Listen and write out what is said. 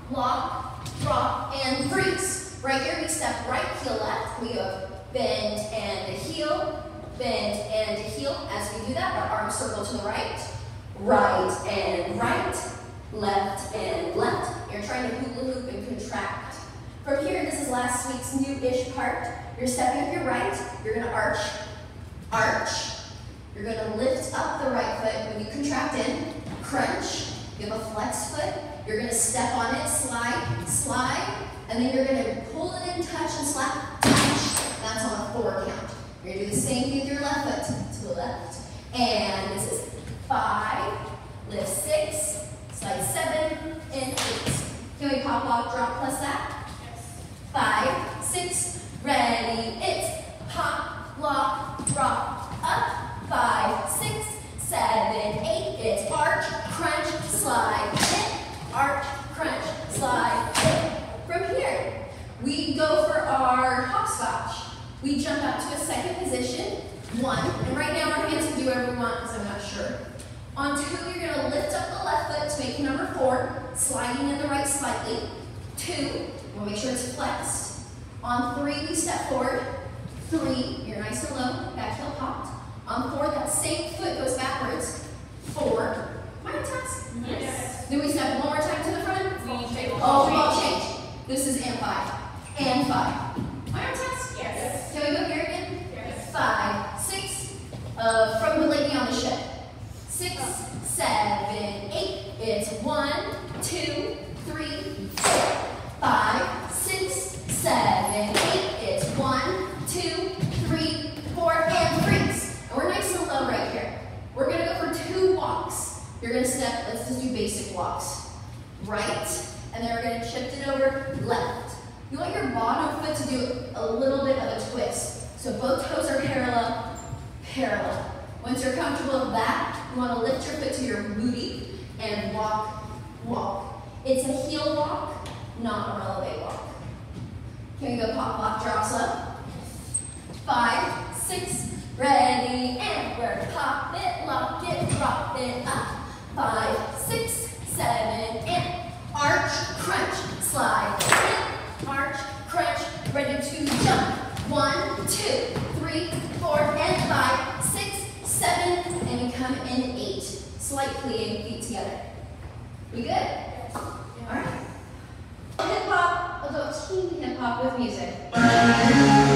lock, drop, and freeze. Right here, we step right, heel left. We go bend and a heel, bend and a heel. As we do that, our arms circle to the right, right and right, left and left. You're trying to hula hoop and contract. From here, this is last week's new-ish part. You're stepping with your right, you're gonna arch, arch. You're gonna lift up the right foot. When you contract in, crunch. You have a flex foot. You're gonna step on it, slide, slide, and then you're gonna pull it in, touch, and slap, touch. That's on a 4 count. You're gonna do the same thing with your left foot, to the left. And this is 5, lift 6, slide 7, and 8. Can we pop, lock, drop plus that? Yes. 5, 6, ready, it's pop, lock, drop, up. 5, 6, 7, 8. It's arch, crunch, slide, hit, arch, crunch, slide, hit. From here, we go for our hopscotch. We jump out to a second position, 1, and right now our hands can do whatever we want because I'm not sure. On 2, you're going to lift up the left foot to make number 4, sliding in the right slightly. 2, we'll make sure it's flexed. On 3, we step forward. 3, you're nice and low, back heel popped. On 4, that same foot goes backwards. 4, minor taps. Yes. Then we step one more time to the front. Ball change. This is and 5. And 5. Minor taps? Yes. Can we go here again? Yes. 5, 6, from the lady on the ship. 6, 7, 8. It's 1, 2, 3, 4. 5, 6, 7, 8. It's 1, 2, 3, 4, and freeze. And we're nice and low right here. We're gonna go for 2 walks. You're gonna step, let's just do basic walks. Right, and then we're gonna shift it over left. You want your bottom foot to do a little bit of a twist. So both toes are parallel, parallel. Once you're comfortable with that, you wanna lift your foot to your booty and walk, walk. It's a heel walk, not a releve walk. Can we go pop, lock, drop, slow? 5, 6, ready, and we're pop it, lock it, drop it up. 5, 6, 7, and arch, crunch, slide, hit, arch, crunch, ready to jump. 1, 2, 3, 4, and 5, 6, 7, and we come in 8. Slight plie, feet together. We good? All right. Hip hop, although teeny hip hop with music.